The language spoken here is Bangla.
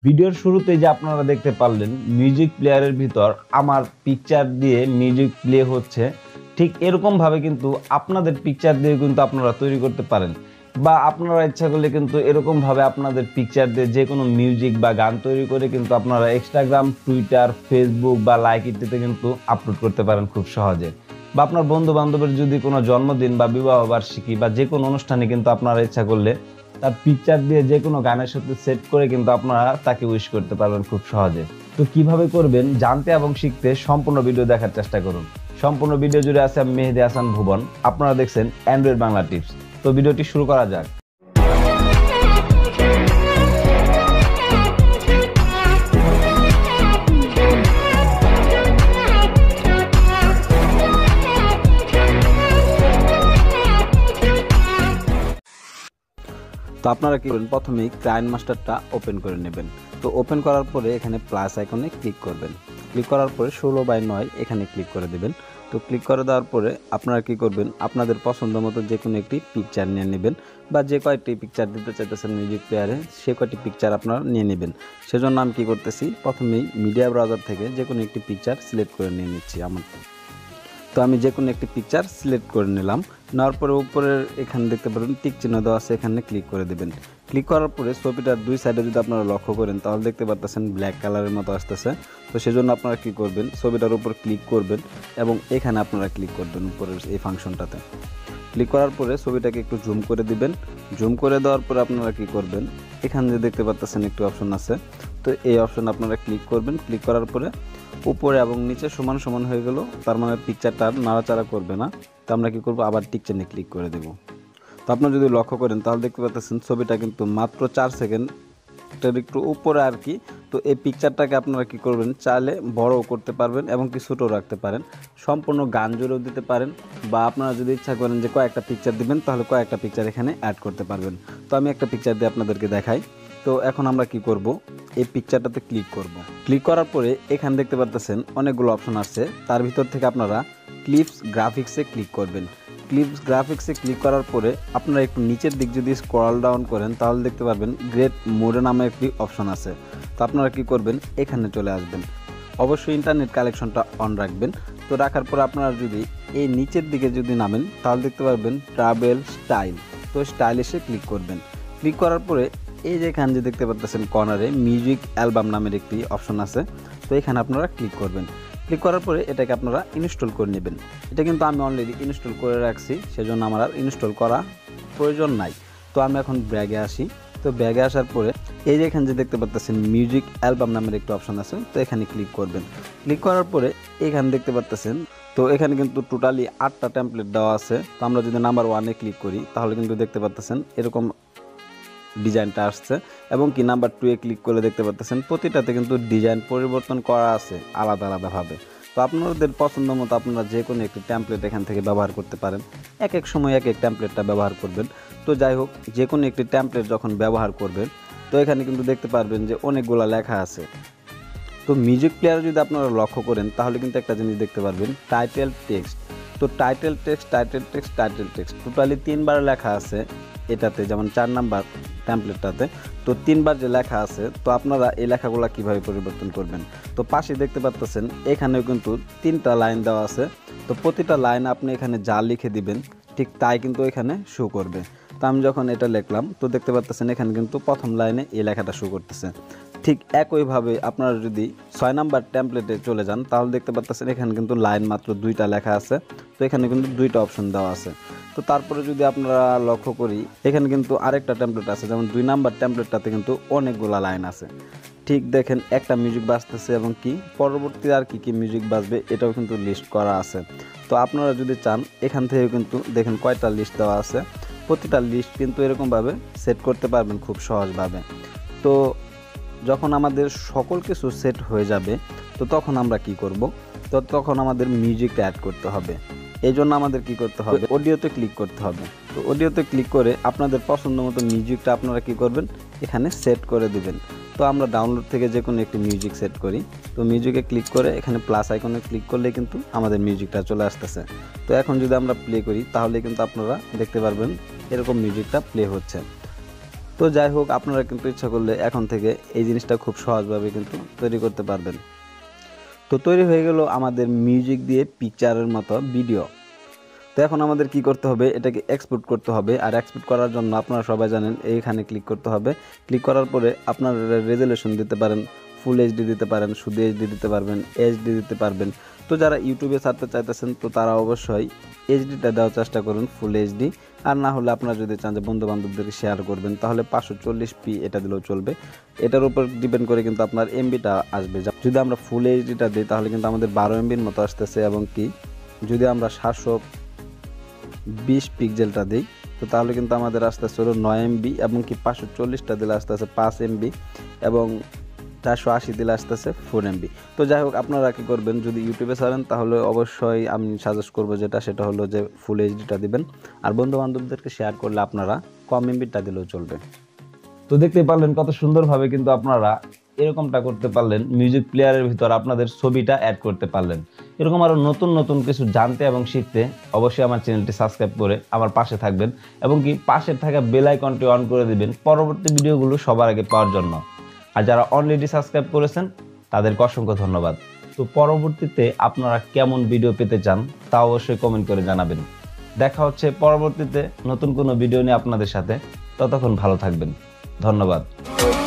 ভিডিওর শুরুতে যে আপনারা দেখতে পারলেন মিউজিক প্লেয়ারের ভিতর আমার পিকচার দিয়ে মিউজিক প্লে হচ্ছে, ঠিক এরকম ভাবে কিন্তু আপনাদের পিকচার দিয়ে কিন্তু আপনারা তৈরি করতে পারেন, বা আপনারা ইচ্ছা করলে কিন্তু এরকম ভাবে আপনাদের পিকচার দিয়ে যে কোনো মিউজিক বা গান তৈরি করে কিন্তু আপনারা ইনস্টাগ্রাম, টুইটার, ফেসবুক বা লাইক ইত্যাদিতে কিন্তু আপলোড করতে পারেন খুব সহজে। বা আপনার বন্ধু বান্ধবের যদি কোনো জন্মদিন বা বিবাহ বার্ষিকী বা যে কোনো অনুষ্ঠানে কিন্তু আপনারা ইচ্ছা করলে তার পিকচার দিয়ে যে কোনো গানের সাথে সেট করে কিন্তু আপনারা তাকে উইশ করতে পারবেন খুব সহজে। তো কিভাবে করবেন জানতে এবং শিখতে সম্পূর্ণ ভিডিও দেখার চেষ্টা করুন। সম্পূর্ণ ভিডিও জুড়ে আছে আমি মেহেদী হাসান ভুবন, আপনারা দেখছেন অ্যান্ড্রয়েড বাংলা টিপস। তো ভিডিওটি শুরু করা যাক। তো আপনারা কি করবেন, প্রথমেই কাইনমাস্টারটা ওপেন করে নেবেন। তো ওপেন করার পরে এখানে প্লাস আইকনে ক্লিক করবেন। ক্লিক করার পরে 16:9 এখানে ক্লিক করে দেবেন। তো ক্লিক করে দেওয়ার পরে আপনারা কি করবেন, আপনাদের পছন্দ মতো যে কোনো একটি পিকচার নিয়ে নেবেন, বা যে কয়টি পিকচার দিতে চাইতেছেন মিউজিক প্লেয়ারে সে কয়টি পিকচার আপনারা নিয়ে নেবেন। সেজন্য আমি কি করতেছি, প্রথমেই মিডিয়া ব্রাউজার থেকে যে কোনো একটি পিকচার সিলেক্ট করে নিয়ে নিচ্ছি আমার। তো আমি যে কোনো একটি পিকচার সিলেক্ট করে নিলাম। নেওয়ার পরে উপরের এখানে দেখতে পাবেন টিক চিহ্ন দেওয়া আছে, এখানে ক্লিক করে দেবেন। ক্লিক করার পরে ছবিটার দুই সাইডে যদি আপনারা লক্ষ্য করেন তাহলে দেখতে পাচ্ছেন ব্ল্যাক কালারের মতো আসতেছে। তো সেজন্য আপনারা কি করবেন, ছবিটার উপর ক্লিক করবেন এবং এখানে আপনারা ক্লিক করবেন উপরের এই ফাংশনটাতে। ক্লিক করার পরে ছবিটাকে একটু জুম করে দিবেন। জুম করে দেওয়ার পরে আপনারা কি করবেন, এখানে যে দেখতে পাচ্ছেন একটি অপশন আছে, তো এই অপশন আপনারা ক্লিক করবেন। ক্লিক করার পরে উপরে এবং নিচে সমান সমান হয়ে গেল, তার মানে পিকচারটা নাড়াচাড়া করবে না। তো আমরা কি করব, আবার টিক চিহ্নে ক্লিক করে দেব। তো আপনারা যদি লক্ষ্য করেন তাহলে দেখতে পাচ্ছেন ছবিটা কিন্তু মাত্র 4 সেকেন্ডের একটু উপরে আর কি। তো এই পিকচারটাকে আপনারা কি করবেন, চাইলে বড়ও করতে পারবেন এবং কি ছোটও রাখতে পারেন, সম্পূর্ণ গান জুড়েও দিতে পারেন, বা আপনারা যদি ইচ্ছা করেন যে কয়েকটা পিকচার দিবেন তাহলে কয়েকটা পিকচার এখানে অ্যাড করতে পারবেন। তো আমি একটা পিকচার দিয়ে আপনাদেরকে দেখাই। তো এখন আমরা কি করব, এই পিকচারটাতে ক্লিক করব। ক্লিক করার পরে এখানে দেখতে পাচ্ছেন অনেকগুলো অপশন আছে, তার ভিতর থেকে আপনারা ক্লিপস গ্রাফিক্সে ক্লিক করবেন। ক্লিপস গ্রাফিক্সে ক্লিক করার পরে আপনারা একটু নিচের দিক যদি স্ক্রল ডাউন করেন তাহলে দেখতে পারবেন গ্রেট মোডে নামে একটি অপশন আছে। তো আপনারা কি করবেন, এখানে চলে আসবেন। অবশ্যই ইন্টারনেট কানেকশনটা অন রাখবেন। তো রাখার পর আপনারা যদি এই নিচের দিকে যদি নামেন তাহলে দেখতে পারবেন ট্রাভেল স্টাইল। তো স্টাইলিশে ক্লিক করবেন। ক্লিক করার পরে এই যে এখানে যে দেখতে পাচ্ছেন কর্নারে মিউজিক অ্যালবাম নামের একটি অপশন আছে, তো এখানে আপনারা ক্লিক করবেন। ক্লিক করার পরে এটাকে আপনারা ইনস্টল করে নেবেন। এটা কিন্তু আমি অলরেডি ইনস্টল করে রাখছি, সেজন্য আমার আর ইনস্টল করা প্রয়োজন নাই। তো আমি এখন ব্যাগে আসি। তো ব্যাগে আসার পরে এই যে এখানে যে দেখতে পাচ্ছেন মিউজিক অ্যালবাম নামের একটি অপশন আছে, তো এখানে ক্লিক করবেন। ক্লিক করার পরে এখানে দেখতে পাচ্ছেন, তো এখানে কিন্তু টোটালি 8টা টেমপ্লেট দেওয়া আছে। তো আমরা যদি নাম্বার 1-এ ক্লিক করি তাহলে কিন্তু দেখতে পাচ্ছেন এরকম ডিজাইনটা আসছে, এবং কি নাম্বার 2-এ ক্লিক করলে দেখতে পাচ্ছেন প্রতিটাতে কিন্তু ডিজাইন পরিবর্তন করা আছে আলাদা আলাদাভাবে। তো আপনাদের পছন্দ মতো আপনারা যে কোনো একটি টেমপ্লেট এখান থেকে ব্যবহার করতে পারেন। এক এক সময় এক এক টেমপ্লেটটা ব্যবহার করবেন। তো যাই হোক, যে কোনো একটি টেমপ্লেট যখন ব্যবহার করবেন তো এখানে কিন্তু দেখতে পারবেন যে অনেকগুলো লেখা আছে। তো মিউজিক প্লেয়ারে যদি আপনারা লক্ষ্য করেন তাহলে কিন্তু একটা জিনিস দেখতে পারবেন, টাইটেল টেক্সট। তো title text, title text, title text totally 3বার লেখা আছে এটাতে, যেমন 4 নাম্বার টেমপ্লেটটাতে। তো 3বার যে লেখা আছে, তো আপনারা এই লেখাগুলো কিভাবে পরিবর্তন করবেন, তো পাশে দেখতে পাচ্ছেন এখানেও কিন্তু 3টা লাইন দেওয়া আছে। তো প্রতিটা লাইন আপনি এখানে যা লিখে দিবেন ঠিক তাই কিন্তু এখানে শো করবে। তো আমি যখন এটা লিখলাম তো দেখতে পাচ্ছেন এখানে কিন্তু প্রথম লাইনে এই লেখাটা শো করতেছে। ঠিক একইভাবে আপনারা যদি 6 নাম্বার টেমপ্লেটে চলে যান তাহলে দেখতে পাচ্ছেন এখানে কিন্তু লাইন মাত্র 2টা লেখা আছে। তো এখানে কিন্তু 2টা অপশন দেওয়া আছে। তো তারপরে যদি আপনারা লক্ষ্য করি এখানে কিন্তু আরেকটা টেমপ্লেট আছে, যেমন 2 নাম্বার টেমপ্লেটটাতে কিন্তু অনেকগুলা লাইন আছে। ঠিক দেখেন একটা মিউজিক বাজতেছে এবং কি পরবর্তী আর কি মিউজিক বাজবে এটাও কিন্তু লিস্ট করা আছে। তো আপনারা যদি চান এখান থেকে কিন্তু দেখেন কয়টা লিস্ট দেওয়া আছে, প্রতিটা লিস্ট কিন্তু এরকমভাবে সেট করতে পারবেন খুব সহজভাবে। তো যখন আমাদের সকল কিছু সেট হয়ে যাবে তো তখন আমরা কি করব, তো তখন আমাদের মিউজিকটা অ্যাড করতে হবে। এই জন্য আমাদের কি করতে হবে, অডিওতে ক্লিক করতে হবে। তো অডিওতে ক্লিক করে আপনাদের পছন্দ মতো মিউজিকটা আপনারা কি করবেন, এখানে সেট করে দিবেন। তো আমরা ডাউনলোড থেকে যে কোনো একটি মিউজিক সেট করি। তো মিউজিকে ক্লিক করে এখানে প্লাস আইকনে ক্লিক করলে কিন্তু আমাদের মিউজিকটা চলে আসতেছে। তো এখন যদি আমরা প্লে করি তাহলে কিন্তু আপনারা দেখতে পারবেন এরকম মিউজিকটা প্লে হচ্ছে। তো যাই হোক, আপনারা কিন্তু ইচ্ছা করলে এখন থেকে এই জিনিসটা খুব সহজভাবে কিন্তু তৈরি করতে পারবেন। তো তৈরি হয়ে গেল আমাদের মিউজিক দিয়ে পিকচারের মতো ভিডিও। তো এখন আমাদের কি করতে হবে, এটাকে এক্সপোর্ট করতে হবে। আর এক্সপোর্ট করার জন্য আপনারা সবাই জানেন এইখানে ক্লিক করতে হবে। ক্লিক করার পরে আপনারা রেজুলেশন দিতে পারেন, ফুল এইচডি দিতে পারেন, শুধু এইচডি দিতে পারবেন, এইচডি দিতে পারবেন। তো যারা ইউটিউবে ছাড়তে চাইতেছেন তো তারা অবশ্যই এইচডিটা দেওয়ার চেষ্টা করুন, ফুল এইচডি। আর না হলে আপনারা যদি চান যে বন্ধু বান্ধবদেরকে শেয়ার করবেন তাহলে 540p এটা দিলেও চলবে। এটার উপর ডিপেন্ড করে কিন্তু আপনার এমবিটা আসবে। যদি আমরা ফুল এইচডিটা দিই তাহলে কিন্তু আমাদের 12 এমবির মতো আসতেছে, এবং কি যদি আমরা 720 পিক্সেলটা দিই তো তাহলে কিন্তু আমাদের আস্তে আস্তে হলো 9 এমবি, এবং কি 540টা দিলে আস্তে আস্তে 5 এমবি, এবং 480 দিলে আস্তে আস্তে 4 এমবি। তো যাই হোক, আপনারা কী করবেন, যদি ইউটিউবে ছাড়েন তাহলে অবশ্যই আমি সাজেস্ট করবো সেটা হলো যে ফুল এইচডিটা দিবেন। আর বন্ধু বান্ধবদেরকে শেয়ার করলে আপনারা কম এমবিটা দিলেও চলবে। তো দেখতে পারলেন কত সুন্দরভাবে কিন্তু আপনারা এরকমটা করতে পারলেন, মিউজিক প্লেয়ারের ভিতর আপনাদের ছবিটা অ্যাড করতে পারলেন। এরকম আরো নতুন নতুন কিছু জানতে এবং শিখতে অবশ্যই আমার চ্যানেলটি সাবস্ক্রাইব করে আমার পাশে থাকবেন, এবং কি পাশে থাকা বেল আইকনটি অন করে দিবেন পরবর্তী ভিডিওগুলো সবার আগে পাওয়ার জন্য। আর যারা অলরেডি সাবস্ক্রাইব করেছেন তাদেরকে অসংখ্য ধন্যবাদ। তো পরবর্তীতে আপনারা কেমন ভিডিও পেতে চান তা অবশ্যই কমেন্ট করে জানাবেন। দেখা হচ্ছে পরবর্তীতে নতুন কোনো ভিডিও নিয়ে আপনাদের সাথে। ততক্ষণ ভালো থাকবেন। ধন্যবাদ।